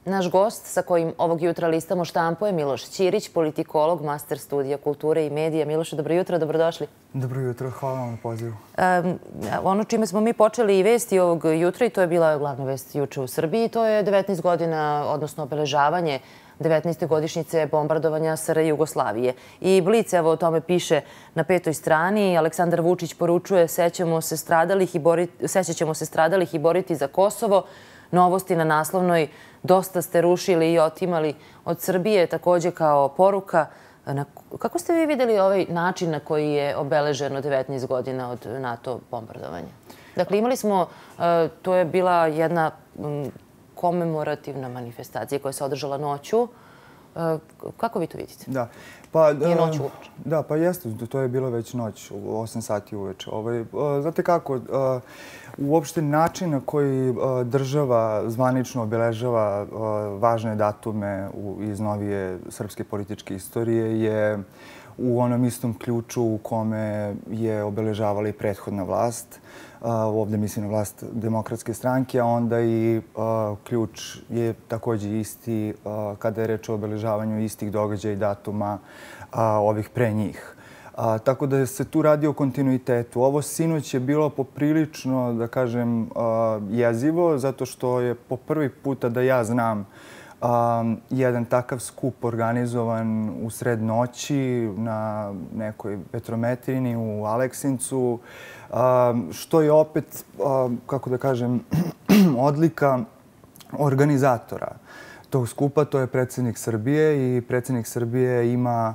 Naš gost sa kojim ovog jutra listamo štampu je Miloš Ćirić, politikolog, master studija kulture i medija. Miloše, dobro jutro, dobrodošli. Dobro jutro, hvala vam na pozivu. Ono čime smo mi počeli i vesti ovog jutra, i to je bila glavna vest juče u Srbiji, to je 19 godina, odnosno obeležavanje 19. godišnjice bombardovanja SR Jugoslavije. I Blic, evo, o tome piše na 5. strani. Aleksandar Vučić poručuje: sećaćemo se stradalih i boriti za Kosovo. Novosti na naslovnoj: dosta ste rušili i otimali od Srbije, takođe kao poruka. Kako ste vi videli ovaj način na koji je obeleženo 19 godina od NATO bombardovanja? Dakle, imali smo, to je bila jedna komemorativna manifestacija koja se održala noću. Kako vi to vidite? Da. Nije noć uveče. Da, pa jeste, to je bilo već noć, u 8 sati uveče. Znate kako, uopšte način na koji država zvanično obeležava važne datume iz novije srpske političke istorije je u onom istom ključu u kome je obeležavala i prethodna vlast. Ovde mislim na vlast Demokratske stranke, a onda i ključ je takođe isti kada je reč o obeležavanju istih događaja i datuma ovih pre njih. Tako da se tu radi o kontinuitetu. Ovo sinoć je bilo poprilično, da kažem, jezivo, zato što je po prvi puta da ja znam jedan takav skup organizovan u sred noći na nekoj vetrometrini u Aleksincu, što je opet, kako da kažem, odlika organizatora tog skupa. To je predsjednik Srbije i predsjednik Srbije ima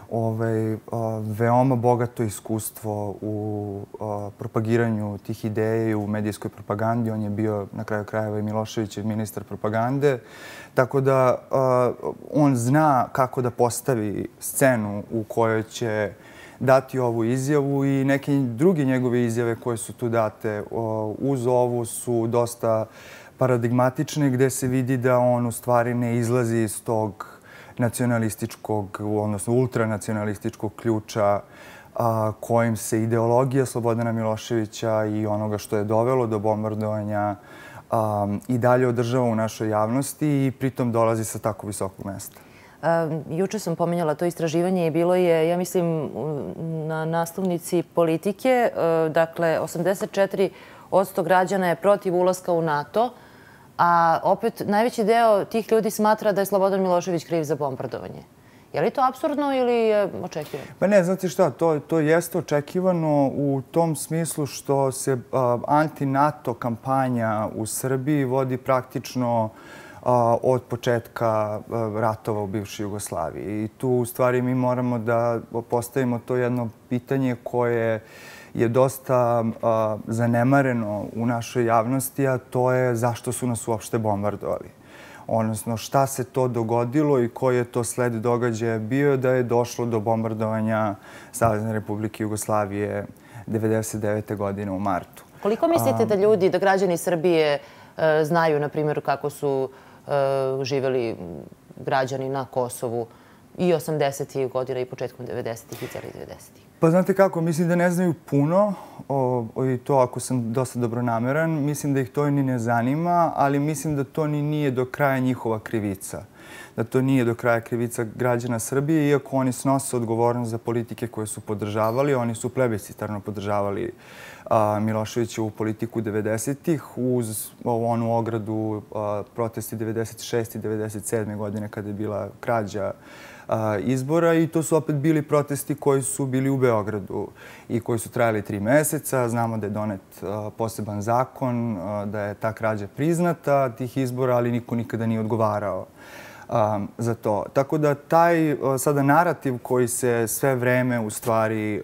veoma bogato iskustvo u propagiranju tih ideja i u medijskoj propagandi. On je bio na kraju krajeva i Miloševićev ministar propagande. Tako da on zna kako da postavi scenu u kojoj će dati ovu izjavu, i neke druge njegove izjave koje su tu date uz ovu su dosta paradigmatične, gde se vidi da on u stvari ne izlazi iz tog nacionalističkog, odnosno ultranacionalističkog ključa kojim se ideologija Slobodana Miloševića i onoga što je dovelo do bombardovanja i dalje održava u našoj javnosti i pritom dolazi sa tako visokog mesta. Juče sam pominjala to istraživanje i bilo je, ja mislim, na naslovnici Politike. Dakle, 84% građana je protiv ulaska u NATO, a opet najveći deo tih ljudi smatra da je Slobodan Milošević kriv za bombardovanje. Je li to apsurdno ili je očekivano? Pa ne, znate šta, to jeste očekivano u tom smislu što se anti-NATO kampanja u Srbiji vodi praktično od početka ratova u bivšoj Jugoslaviji. I tu u stvari mi moramo da postavimo to jedno pitanje koje je dosta zanemareno u našoj javnosti, a to je zašto su nas uopšte bombardovali. Odnosno, šta se to dogodilo i koji je to sled događaja bio da je došlo do bombardovanja Savezne Republike Jugoslavije 1999. godine u martu. Koliko mislite da ljudi, da građani Srbije znaju, na primjer, kako su živeli građani na Kosovu i 80. godina i početkom 90. i celi 90. Pa znate kako, mislim da ne znaju puno, i to ako sam dosta dobronameran, mislim da ih to ni ne zanima, ali mislim da to ni nije do kraja njihova krivica. Da to nije do kraja krivica građana Srbije, iako oni snose odgovornost za politike koje su podržavali. Oni su plebiscitarno podržavali Miloševićevu politiku 90-ih uz onu ogradu protesti 96. i 97. godine kada je bila krađa izbora, i to su opet bili protesti koji su bili u Beogradu i koji su trajali 3 meseca. Znamo da je donet poseban zakon, da je ta krađa priznata tih izbora, ali niko nikada nije odgovarao za to. Tako da taj sada narativ koji se sve vreme u stvari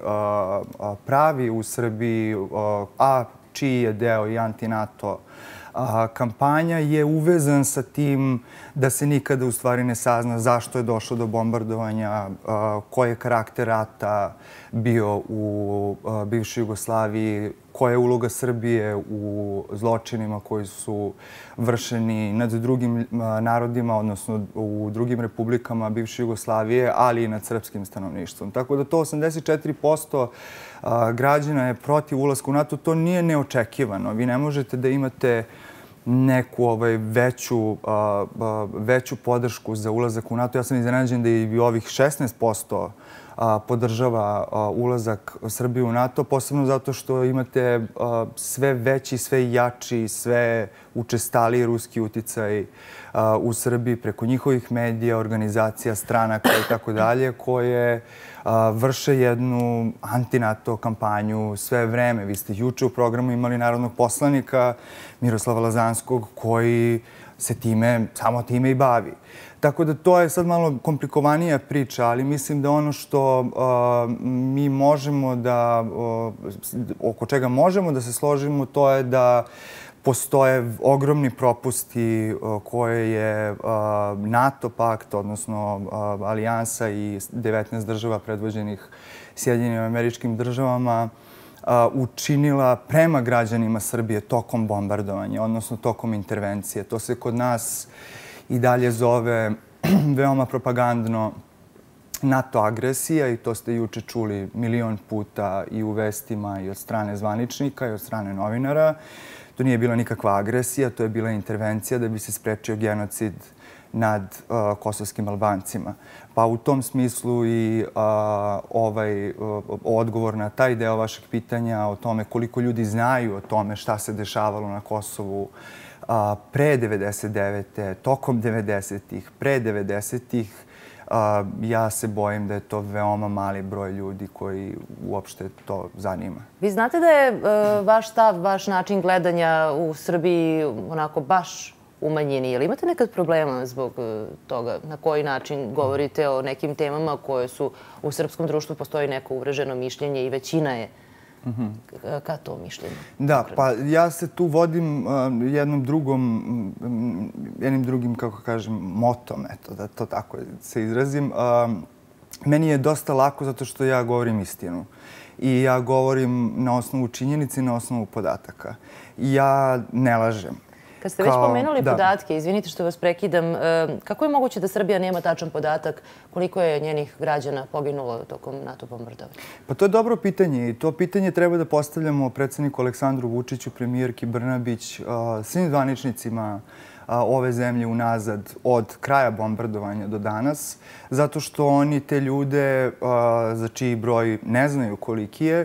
pravi u Srbiji, a čiji je deo i anti-NATO kampanja, je uvezan sa tim da se nikada u stvari ne sazna zašto je došlo do bombardovanja, koji je karakter rata bio u bivšoj Jugoslaviji, koja je uloga Srbije u zločinima koji su vršeni nad drugim narodima, odnosno u drugim republikama bivše Jugoslavije, ali i nad srpskim stanovništvom. Tako da to 84% građana je protiv ulaska u NATO. To nije neočekivano. Vi ne možete da imate neku veću podršku za ulazak u NATO. Ja sam iznenađen da i ovih 16% podržava ulazak Srbije u NATO, posebno zato što imate sve veći, sve jači, sve učestaliji ruski uticaj u Srbiji preko njihovih medija, organizacija, stranaka i tako dalje, koje vrše jednu anti-NATO kampanju sve vreme. Vi ste juče u programu imali narodnog poslanika Miroslava Lazanskog koji se samo time i bavi. Tako da to je sad malo komplikovanija priča, ali mislim da ono što mi možemo da, oko čega možemo da se složimo, to je da postoje ogromni propusti koje je NATO pakt, odnosno alijansa i 19 država predvođenih Sjedinjenim Američkim Državama učinila prema građanima Srbije tokom bombardovanja, odnosno tokom intervencije. To se kod nas i dalje zove veoma propagandno NATO agresija i to ste juče čuli milion puta i u vestima i od strane zvaničnika i od strane novinara. To nije bila nikakva agresija, to je bila intervencija da bi se sprečio genocid nad kosovskim Albancima. Pa u tom smislu i ovaj odgovor na taj deo vašeg pitanja o tome koliko ljudi znaju o tome šta se dešavalo na Kosovu pre 99. tokom 90-ih, pre 90-ih, ja se bojim da je to veoma mali broj ljudi koji uopšte to zanima. Vi znate da je vaš stav, vaš način gledanja u Srbiji onako baš u manjini. Ili imate nekad problema zbog toga na koji način govorite o nekim temama koje su u srpskom društvu postoji neko uvreženo mišljenje i većina je ka to mišljenje? Da, pa ja se tu vodim jednim drugim, kako kažem, motom, eto, da to tako se izrazim. Meni je dosta lako zato što ja govorim istinu. I ja govorim na osnovu činjenice i na osnovu podataka. Ja ne lažem. Kad ste već pomenuli podatke, izvinite što vas prekidam, kako je moguće da Srbija nema tačan podatak koliko je njenih građana poginulo tokom NATO bombardovanja? Pa to je dobro pitanje i to pitanje treba da postavljamo predsjedniku Aleksandru Vučiću, premijerki Brnabić, svim zvaničnicima ove zemlje unazad od kraja bombardovanja do danas, zato što oni te ljude za čiji broj ne znaju koliki je,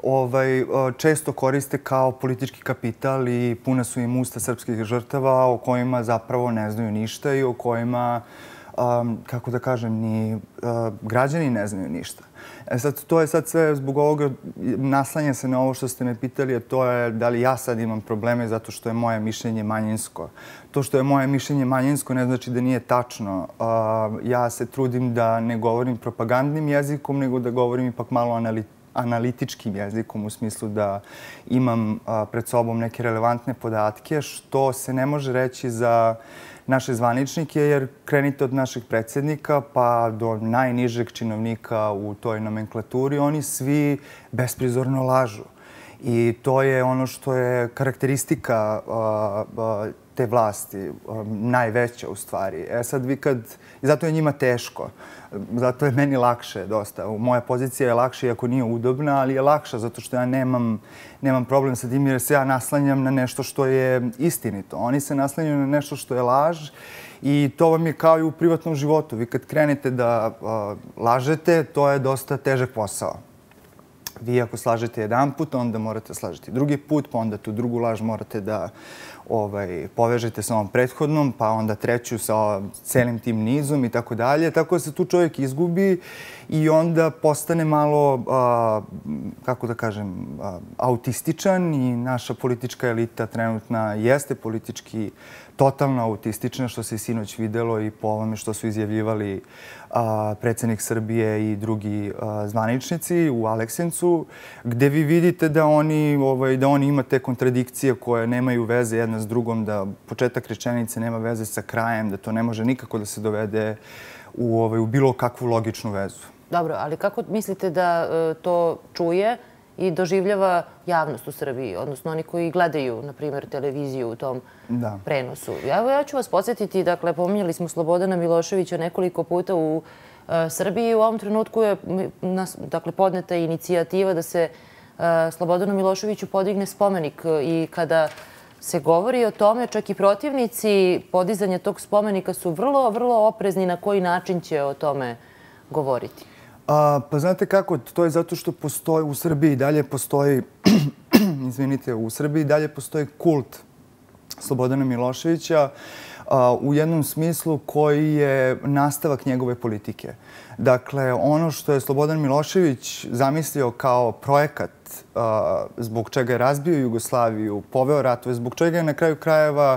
često koriste kao politički kapital i puna su im usta srpskih žrtava o kojima zapravo ne znaju ništa i o kojima, kako da kažem, ni građani ne znaju ništa. To je sad sve zbog ovoga, naslanja se na ovo što ste me pitali, a to je da li ja sad imam probleme zato što je moje mišljenje manjinsko. To što je moje mišljenje manjinsko ne znači da nije tačno. Ja se trudim da ne govorim propagandnim jezikom, nego da govorim ipak malo analitičkim jezikom u smislu da imam pred sobom neke relevantne podatke, što se ne može reći za naše zvaničnike, jer krenite od našeg predsjednika pa do najnižeg činovnika u toj nomenklaturi, oni svi besprizorno lažu. I to je ono što je karakteristika te vlasti, najveća u stvari. Sad vi kad... I zato je njima teško. Zato je meni lakše dosta. Moja pozicija je lakša, iako nije udobna, ali je lakša zato što ja nemam problem sa tim jer se ja naslanjam na nešto što je istinito. Oni se naslanjaju na nešto što je laž i to vam je kao i u privatnom životu. Vi kad krenete da lažete, to je dosta težak posao. Vi ako slažete jedan put, onda morate slažiti drugi put, pa onda tu drugu laž morate da povežete sa ovom prethodnom, pa onda treću sa celim tim nizom i tako dalje. Tako da se tu čovjek izgubi i onda postane malo, kako da kažem, autističan i naša politička elita trenutna jeste politički totalno autistična, što se sinoć videlo i po ovome što su izjavljivali predsjednik Srbije i drugi zvaničnici u Aleksincu, gde vi vidite da oni ima te kontradikcije koje nemaju veze jedna s drugom, da početak rečenice nema veze sa krajem, da to ne može nikako da se dovede u bilo kakvu logičnu vezu. Dobro, ali kako mislite da to čuje i doživljava javnost u Srbiji, odnosno oni koji gledaju, na primjer, televiziju u tom prenosu? Ja ću vas podsjetiti, dakle, pominjali smo Slobodana Miloševića nekoliko puta u Srbiji. U ovom trenutku je podneta inicijativa da se Slobodanu Miloševiću podigne spomenik i kada se govori o tome, čak i protivnici podizanja tog spomenika su vrlo, vrlo oprezni na koji način će o tome govoriti. Pa znate kako, to je zato što postoji u Srbiji dalje postoji, izvinite, u Srbiji dalje postoji kult Slobodana Miloševića u jednom smislu koji je nastavak njegove politike. Dakle, ono što je Slobodan Milošević zamislio kao projekat zbog čega je razbio Jugoslaviju, poveo ratove, zbog čega je na kraju krajeva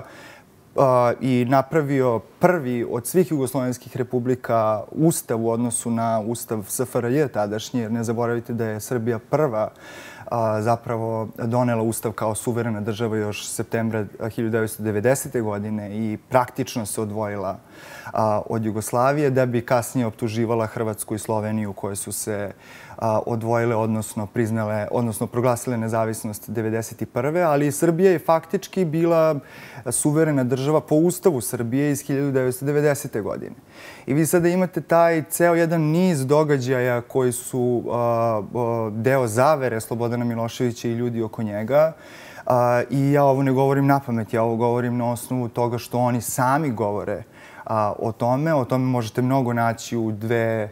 i napravio prvi od svih jugoslovenskih republika ustav u odnosu na ustav SFRJ tadašnji, jer ne zaboravite da je Srbija prva zapravo donela ustav kao suverena država još septembra 1990. godine i praktično se odvojila od Jugoslavije, da bi kasnije optuživala Hrvatsku i Sloveniju koje su se odvojile, odnosno proglasile nezavisnost 1991. Ali Srbija je faktički bila suverena država po ustavu Srbije iz 1990. godine. I vi sada imate taj ceo jedan niz događaja koji su deo zavere Slobodana Miloševića i ljudi oko njega. I ja ovo ne govorim napamet, ja ovo govorim na osnovu toga što oni sami govore o tome. O tome možete mnogo naći u dve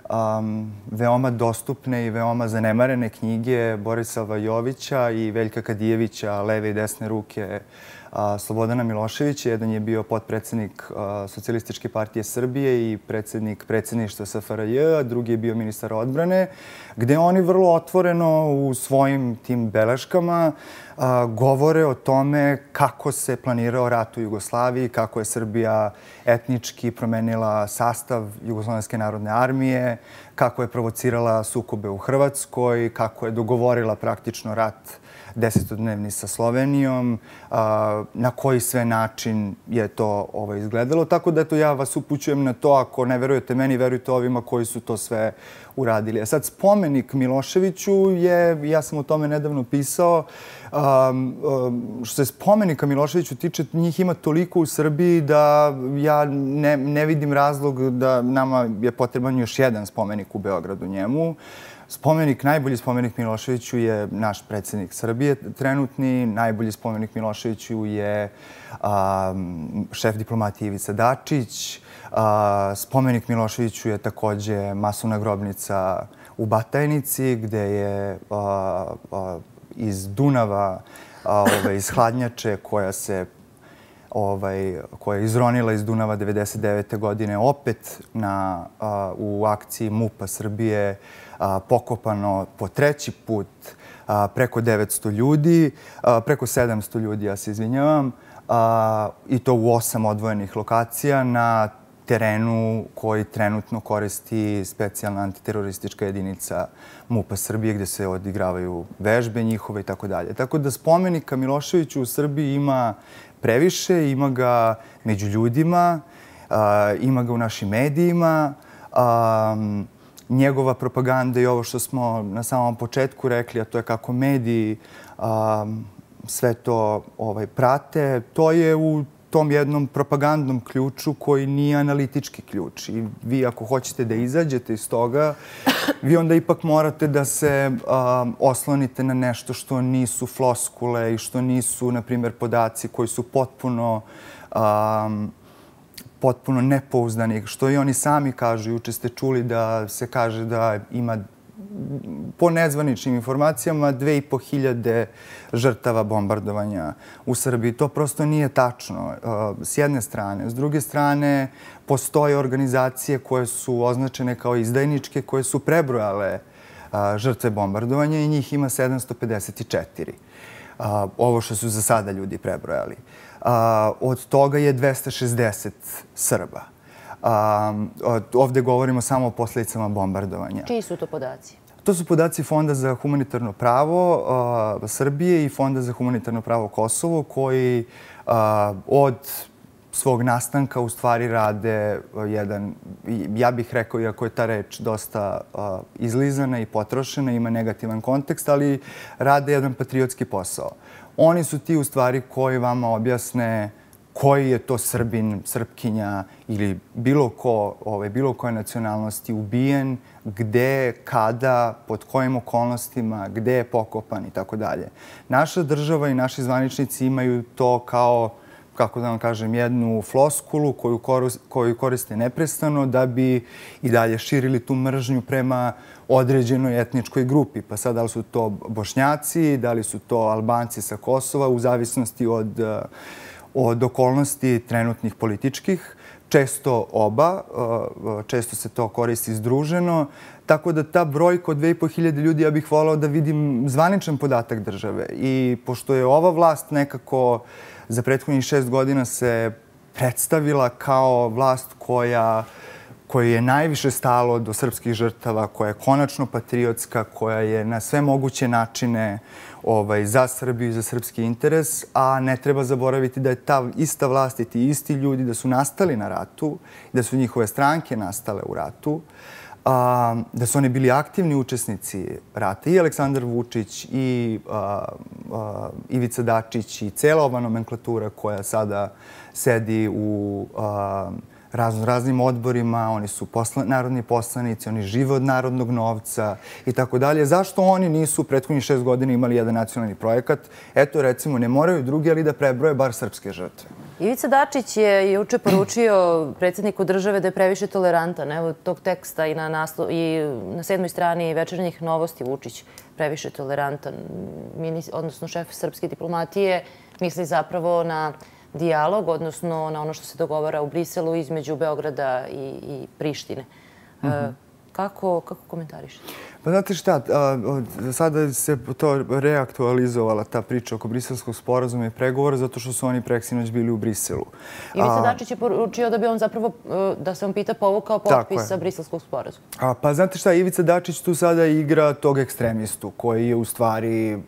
veoma dostupne i veoma zanemarene knjige Borislava Jovića i Veljka Kadijevića, leve i desne ruke Slobodana Miloševića. Jedan je bio potpredsednik Socijalističke partije Srbije i predsednik predsjedništva SFRJ, a drugi je bio ministar odbrane, gde oni vrlo otvoreno u svojim tim beleškama govore o tome kako se planirao rat u Jugoslaviji, kako je Srbija etnički promenila sastav Jugoslovenske narodne armije, kako je provocirala sukobe u Hrvatskoj, kako je dogovorila praktično rat desetodnevni sa Slovenijom, na koji sve način je to izgledalo. Tako da ja vas upućujem na to, ako ne verujete meni, verujte ovima koji su to sve uradili. A sad, spomenik Miloševiću je, ja sam o tome nedavno pisao, što se spomenika Miloševiću tiče, njih ima toliko u Srbiji da ja ne vidim razlog da nama je potreban još jedan spomenik u Beogradu njemu. Najbolji spomenik Miloševiću je naš predsjednik Srbije trenutni, najbolji spomenik Miloševiću je šef diplomatije Ivica Dačić, spomenik Miloševiću je takođe masovna grobnica u Batajnici, gde je iz Dunava, iz hladnjače koja je izronila iz Dunava 1999. godine opet u akciji MUP-a Srbije pokopano po treći put preko 900 ljudi, preko 700 ljudi, ja se izvinjavam, i to u 8 odvojenih lokacija na terenu koji trenutno koristi specijalna antiteroristička jedinica MUP-a Srbije, gde se odigravaju vežbe njihove i tako dalje. Tako da spomenika Miloševiću u Srbiji ima previše, ima ga među ljudima, ima ga u našim medijima. Njegova propaganda i ovo što smo na samom početku rekli, a to je kako mediji sve to prate, to je u tom jednom propagandnom ključu koji nije analitički ključ. I vi ako hoćete da izađete iz toga, vi onda ipak morate da se oslonite na nešto što nisu floskule i što nisu, na primjer, podaci koji su potpuno nepouzdani, što i oni sami kažu. Juče ste čuli da se kaže da ima, po nezvaničnim informacijama, 2500 žrtava bombardovanja u Srbiji. To prosto nije tačno, s jedne strane. S druge strane, postoje organizacije koje su označene kao izdajničke, koje su prebrojale žrtve bombardovanja i njih ima 754. Ovo što su za sada ljudi prebrojali. Od toga je 260 Srba. Ovde govorimo samo o posledicama bombardovanja. Čiji su to podaci? To su podaci Fonda za humanitarno pravo Srbije i Fonda za humanitarno pravo Kosovo, koji od svog nastanka u stvari rade jedan, ja bih rekao, iako je ta reč dosta izlizana i potrošena, ima negativan kontekst, ali rade jedan patriotski posao. Oni su ti u stvari koji vama objasne koji je to Srbin, Srpkinja ili bilo koje nacionalnosti ubijen, gde, kada, pod kojim okolnostima, gde je pokopan i tako dalje. Naša država i naši zvaničnici imaju to kao, kako da vam kažem, jednu floskulu koju koriste neprestano da bi i dalje širili tu mržnju prema određenoj etničkoj grupi. Pa sad, da li su to Bošnjaci, da li su to Albanci sa Kosova, u zavisnosti od okolnosti trenutnih političkih. Često oba, često se to koristi združeno. Tako da ta brojka od 2500 ljudi, ja bih volao da vidim zvaničan podatak države. I pošto je ova vlast nekako za prethodnih 6 godina se predstavila kao vlast kojoj je najviše stalo do srpskih žrtava, koja je konačno patriotska, koja je na sve moguće načine za Srbiju i za srpski interes, a ne treba zaboraviti da je ta ista vlast i ti isti ljudi da su nastali na ratu, da su njihove stranke nastale u ratu, da su oni bili aktivni učesnici rata. I Aleksandar Vučić, i Ivica Dačić, i cela ova nomenklatura koja sada sedi u raznim odborima, oni su narodni poslanici, oni žive od narodnog novca i tako dalje. Zašto oni nisu u prethodnih 6 godina imali jedan nacionalni projekat? Eto, recimo, ne moraju drugi, ali da prebroje bar srpske žrtve. Ivica Dačić je juče poručio predsjedniku države da je previše tolerantan. Evo tog teksta i na 7. strani Večernjih novosti Vučić previše tolerantan. Odnosno, šef srpske diplomatije misli zapravo na dijalog, odnosno na ono što se dogovara u Briselu između Beograda i Prištine. Kako komentarišete? Pa znate šta, sada se to reaktualizovala ta priča oko briselskog sporazuma i pregovora zato što su oni preksinoć bili u Briselu. Ivica Dačić je poručio da bi on zapravo, da se on pita, povukao potpisa briselskog sporazuma. Pa znate šta, Ivica Dačić tu sada igra tog ekstremistu koji je u stvari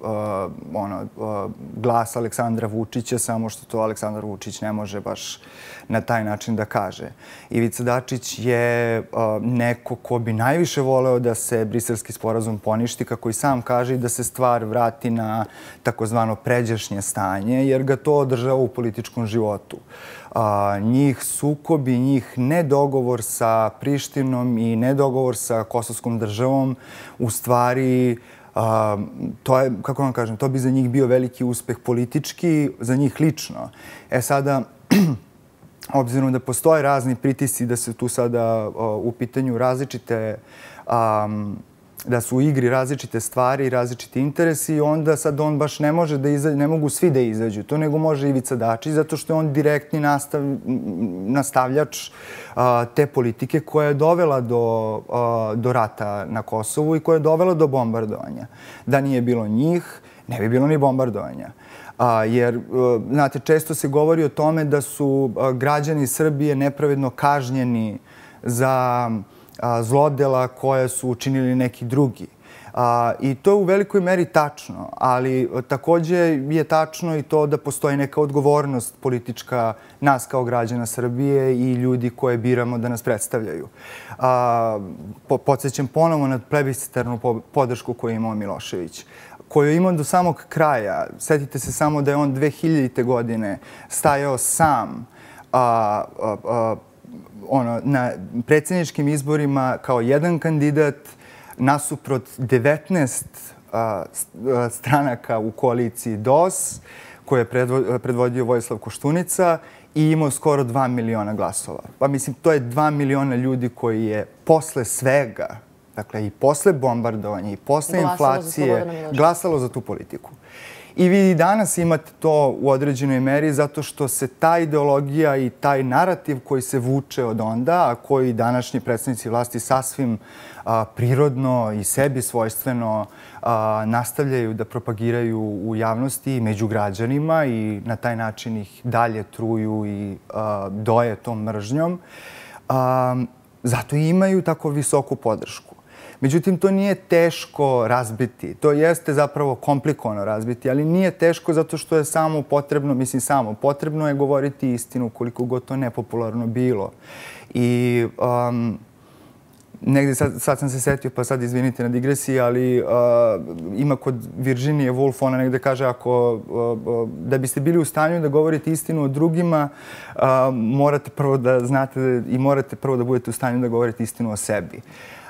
glas Aleksandra Vučića, samo što to Aleksandar Vučić ne može baš na taj način da kaže. Ivica Dačić je neko ko bi najviše voleo da se briselski sporazum poništi, kako i sam kaže, i da se stvar vrati na takozvano pređašnje stanje, jer ga to održava u političkom životu. Njih sukob i njih nedogovor sa Prištinom i nedogovor sa kosovskom državom u stvari to je, kako vam kažem, to bi za njih bio veliki uspeh politički, za njih lično. Sada, obzirom da postoje razni pritisci da se tu sada u pitanju različite, da su u igri različite stvari i različiti interesi, onda sad on baš ne može da izađe, ne mogu svi da izađu to, nego može Ivica Dačić, zato što je on direktni nastavljač te politike koja je dovela do rata na Kosovu i koja je dovela do bombardovanja. Da nije bilo njih, ne bi bilo ni bombardovanja. Jer, znate, često se govori o tome da su građani Srbije nepravedno kažnjeni za zlodela koje su učinili neki drugi. I to je u velikoj meri tačno, ali takođe je tačno i to da postoji neka odgovornost politička nas kao građana Srbije i ljudi koje biramo da nas predstavljaju. Podsjećam ponovo na plebiscitarnu podršku koju je imao Milošević, koju je imao do samog kraja. Setite se samo da je on 2000. godine stajao sam na predsjedničkim izborima kao jedan kandidat nasuprot 19 stranaka u koaliciji DOS, koje je predvodio Vojislav Koštunica i imao skoro 2 miliona glasova. Pa mislim, to je 2 miliona ljudi koji je posle svega, dakle i posle bombardovanja i posle inflacije, glasalo za tu politiku. I vi i danas imate to u određenoj meri zato što se ta ideologija i taj narativ koji se vuče od onda, a koji današnji predstavnici vlasti sasvim prirodno i sebi svojstveno nastavljaju da propagiraju u javnosti i među građanima i na taj način ih dalje truju i doje tom mržnjom, zato i imaju tako visoku podršku. Međutim, to nije teško razbiti. To jeste zapravo komplikovano razbiti, ali nije teško zato što je samo potrebno je govoriti istinu koliko god to nepopularno bilo. I negde sad sam se setio, pa sad izvinite na digresiji, ali ima kod Virginije Woolf, ona negde kaže da biste bili u stanju da govorite istinu o drugima, morate prvo da znate i morate prvo da budete u stanju da govorite istinu o sebi.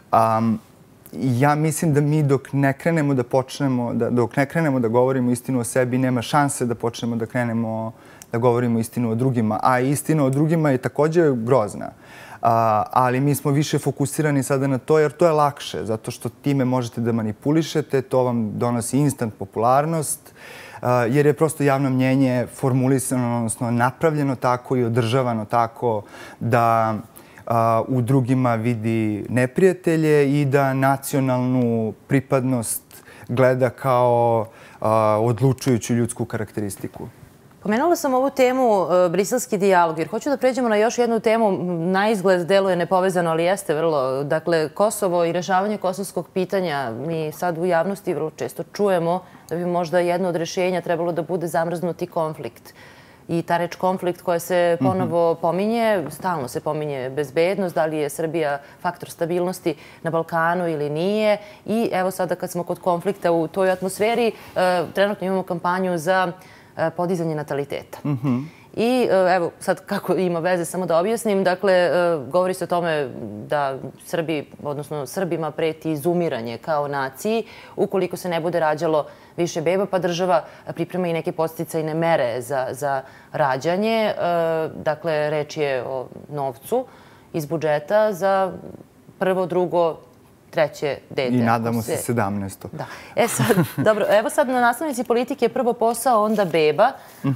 Ja mislim da mi dok ne krenemo da govorimo istinu o sebi, nema šanse da počnemo da krenemo da govorimo istinu o drugima. A istina o drugima je takođe grozna. Ali mi smo više fokusirani sada na to jer to je lakše, zato što time možete da manipulišete, to vam donosi instant popularnost, jer je prosto javno mnjenje formulisano, odnosno napravljeno tako i održavano tako da u drugima vidi neprijatelje i da nacionalnu pripadnost gleda kao odlučujuću ljudsku karakteristiku. Pomenula sam ovu temu briselski dijalog, jer hoću da pređemo na još jednu temu. Na izgled deluje nepovezano, ali jeste vrlo. Dakle, Kosovo i rešavanje kosovskog pitanja. Mi sad u javnosti vrlo često čujemo da bi možda jedno od rešenja trebalo da bude zamrznuti konflikt. I ta reč konflikt koja se ponovo pominje, stalno se pominje bezbednost, da li je Srbija faktor stabilnosti na Balkanu ili nije. I evo sada kad smo kod konflikta u toj atmosferi, trenutno imamo kampanju za podizanje nataliteta. I evo sad kako ima veze, samo da objasnim, dakle, govori se o tome da Srbima preti izumiranje kao naciji ukoliko se ne bude rađalo više beba, pa država priprema i neke podsticajne mere za rađanje. Dakle, reč je o novcu iz budžeta za prvo, drugo, treće dete. I nadamo se 17. Da. Sad, dobro, evo sad na naslovnici politike prvo posao, onda beba.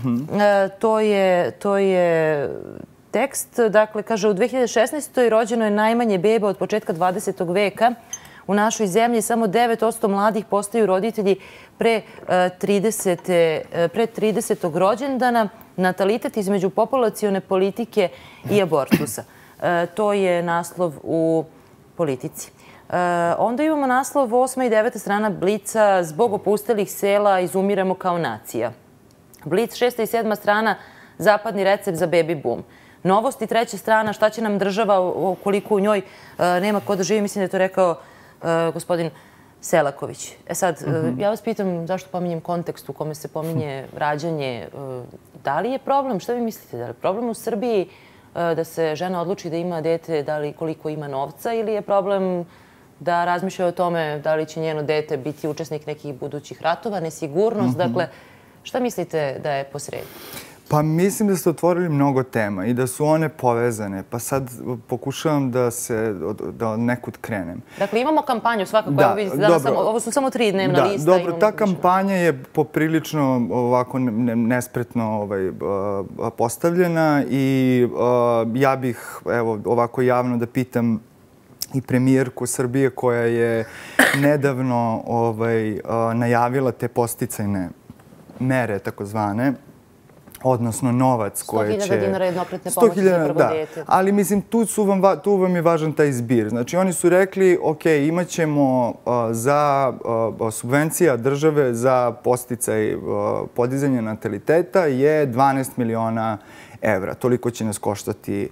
To je tekst. Dakle, kaže, u 2016. rođeno je najmanje beba od početka 20. veka. U našoj zemlji samo 9% mladih postaju roditelji pre 30. rođendana. Natalitet između populacione politike i abortusa. To je naslov u Politici. Onda imamo naslov 8. i 9. strana Blica. Zbog opustelih sela izumiramo kao nacija. Blic 6. i 7. strana Zapadni recept za baby boom. Novosti 3. strana šta će nam država ukoliko u njoj nema ko da živi. Mislim da je to rekao gospodin Selaković. Sad, ja vas pitam zašto pominjem kontekst u kome se pominje rađanje. Da li je problem, šta vi mislite, da li je problem u Srbiji da se žena odluči da ima dete, da li koliko ima novca, ili je problem da razmišlja o tome da li će njeno dete biti učesnik nekih budućih ratova, nesigurnost. Dakle, šta mislite da je posredi? Pa mislim da ste otvorili mnogo tema i da su one povezane. Pa sad pokušavam da nekud krenem. Dakle, imamo kampanju svakako. Ovo su samo 3 dnevna lista. Dobro, ta kampanja je poprilično ovako nespretno postavljena i ja bih ovako javno da pitam i premijerku Srbije koja je nedavno najavila te podsticajne mere, takozvane, odnosno novac koje će... 100.000 dinara jednokratne pomoći za prvo dete. Ali mislim, tu vam je važan taj zbir. Znači, oni su rekli, ok, imat ćemo za subvencija države za podsticaj podizanja nataliteta je 12 miliona evra. Toliko će nas koštati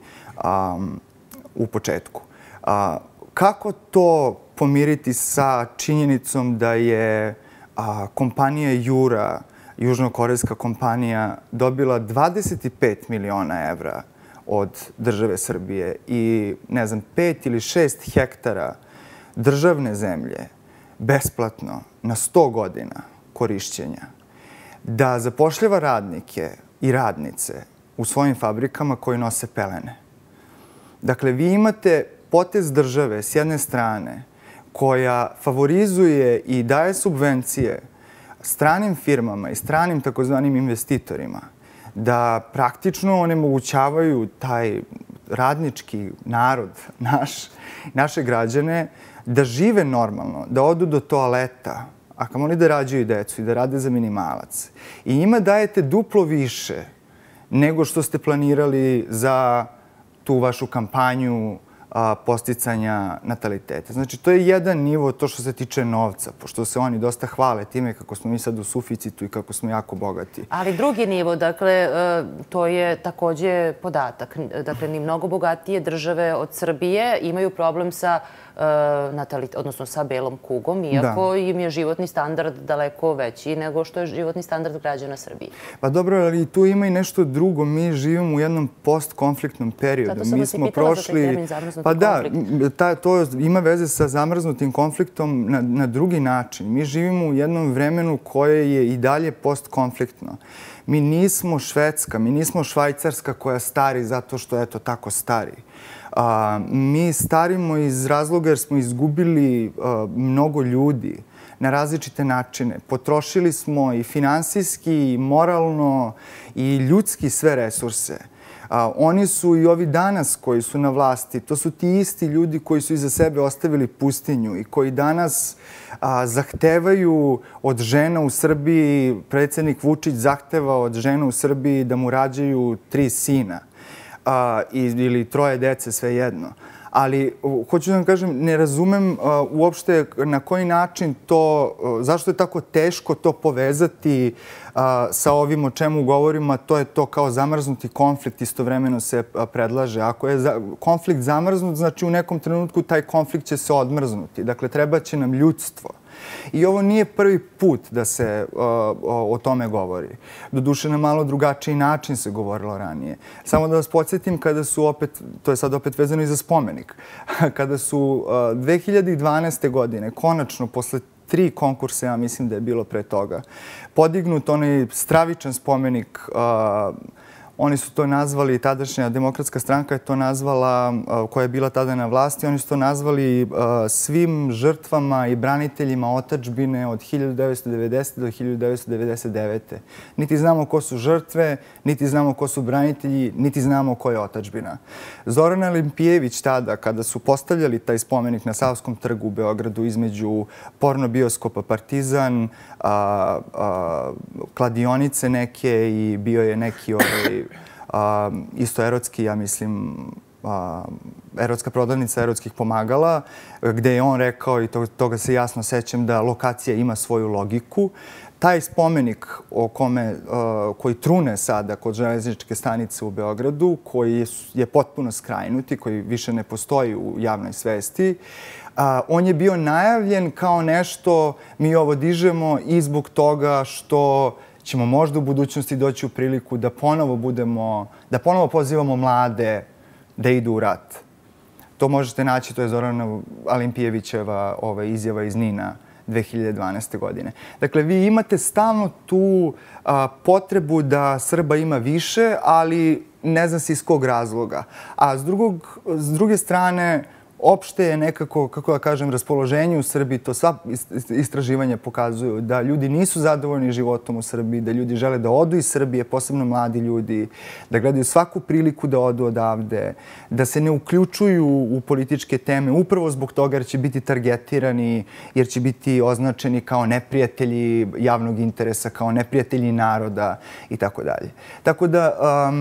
u početku. Kako to pomiriti sa činjenicom da je kompanija Jura, južnokorejska kompanija, dobila 25 miliona evra od države Srbije i, ne znam, 5 ili 6 hektara državne zemlje besplatno na 100 godina korišćenja, da zapošljava radnike i radnice u svojim fabrikama koji nose pelene. Dakle, vi imate potez države s jedne strane koja favorizuje i daje subvencije stranim firmama i stranim takozvanim investitorima da praktično onemogućavaju taj radnički narod, naše građane, da žive normalno, da odu do toaleta, a kamoli da rađaju decu i da rade za minimalac. I njima dajete duplo više nego što ste planirali za tu vašu kampanju podsticanja nataliteta. Znači, to je jedan nivo, to što se tiče novca, pošto se oni dosta hvale time kako smo mi sad u suficitu i kako smo jako bogati. Ali drugi nivo, dakle, to je takođe podatak. Dakle, ni mnogo bogatije države od Srbije imaju problem sa odnosno sa belom kugom, iako im je životni standard daleko veći nego što je životni standard građana Srbije. Pa dobro, ali tu ima i nešto drugo. Mi živimo u jednom postkonfliktnom periodu. Zato sam vas i pitala za taj termin zamrznuti konflikt. Pa da, to ima veze sa zamrznutim konfliktom na drugi način. Mi živimo u jednom vremenu koje je i dalje postkonfliktno. Mi nismo Švedska, mi nismo Švajcarska koja stari zato što je to tako stari. Mi starimo iz razloga jer smo izgubili mnogo ljudi na različite načine. Potrošili smo i finansijski, i moralno, i ljudski sve resurse. Oni su i ovi danas koji su na vlasti, to su ti isti ljudi koji su iza sebe ostavili pustinju i koji danas zahtevaju od žena u Srbiji, predsjednik Vučić zahteva od žena u Srbiji da mu rađaju 3 sina ili 3 dece, svejedno. Ali, hoću da vam kažem, ne razumem uopšte na koji način to, zašto je tako teško to povezati sa ovim o čemu govorimo, a to je to kao zamrznuti konflikt, istovremeno se predlaže. Ako je konflikt zamrznut, znači u nekom trenutku taj konflikt će se odmrznuti. Dakle, treba će nam ljudstvo. I ovo nije prvi put da se o tome govori. Doduše, na malo drugačiji način se govorilo ranije. Samo da vas podsjetim kada su opet, to je sad opet vezano i za spomenik, kada su 2012. godine, konačno, posle 3 konkursa, ja mislim da je bilo pre toga, podignut onaj stravičan spomenik. Oni su to nazvali, tadašnja Demokratska stranka je to nazvala, koja je bila tada na vlasti, oni su to nazvali svim žrtvama i braniteljima otadžbine od 1990. do 1999. Niti znamo ko su žrtve, niti znamo ko su branitelji, niti znamo ko je otadžbina. Zoran Alimpijević tada, kada su postavljali taj spomenik na Savskom trgu u Beogradu između porno bioskopa Partizan, kladionice neke i bio je neki isto erotski, ja mislim, erotska prodavnica erotskih pomagala, gde je on rekao, i toga se jasno sećam, da lokacija ima svoju logiku. Taj spomenik koji trune sada kod železničke stanice u Beogradu, koji je potpuno skrajnut i koji više ne postoji u javnoj svesti, on je bio najavljen kao nešto, mi ovo dižemo i zbog toga što ćemo možda u budućnosti doći u priliku da ponovo pozivamo mlade da idu u rat. To možete naći, to je Zorana Alimpijevićeva izjava iz Nina 2012. godine. Dakle, vi imate stalno tu potrebu da Srba ima više, ali ne zna se iz kog razloga. A s druge strane, opšte je nekako, kako da kažem, raspoloženje u Srbiji, to sva istraživanja pokazuju, da ljudi nisu zadovoljni životom u Srbiji, da ljudi žele da odu iz Srbije, posebno mladi ljudi, da gledaju svaku priliku da odu odavde, da se ne uključuju u političke teme, upravo zbog toga jer će biti targetirani, jer će biti označeni kao neprijatelji javnog interesa, kao neprijatelji naroda i tako dalje. Tako da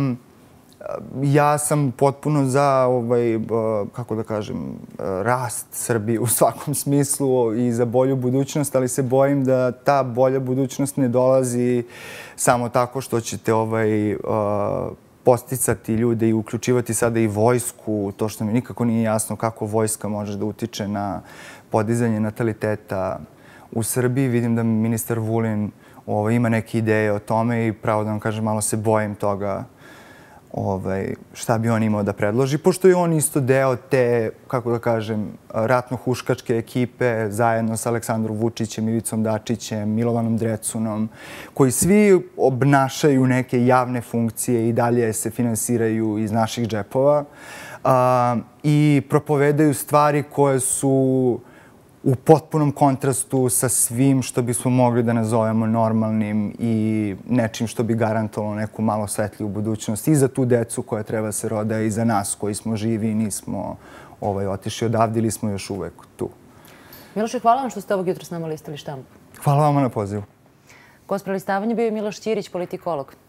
ja sam potpuno za, kako da kažem, rast Srbije u svakom smislu i za bolju budućnost, ali se bojim da ta bolja budućnost ne dolazi samo tako što ćete podsticati ljude i uključivati sada i vojsku, to što mi nikako nije jasno kako vojska može da utiče na podizanje nataliteta u Srbiji. Vidim da ministar Vulin ima neke ideje o tome i pravo da vam kažem, malo se bojim toga šta bi on imao da predloži, pošto je on isto deo te, kako da kažem, ratno-huškačke ekipe zajedno sa Aleksandrom Vučićem, Ivicom Dačićem, Milovanom Drecunom, koji svi obnašaju neke javne funkcije i dalje se finansiraju iz naših džepova i propovedaju stvari koje su u potpunom kontrastu sa svim što bismo mogli da nazovemo normalnim i nečim što bi garantovalo neku malo svetliju budućnost i za tu decu koja treba se rode i za nas koji smo živi i nismo otišli odavde ili smo još uvek tu. Miloše, hvala vam što ste ovog jutra s nama listali štampu. Hvala vama na pozivu. Gost prelistavanja bio je Miloš Ćirić, politikolog.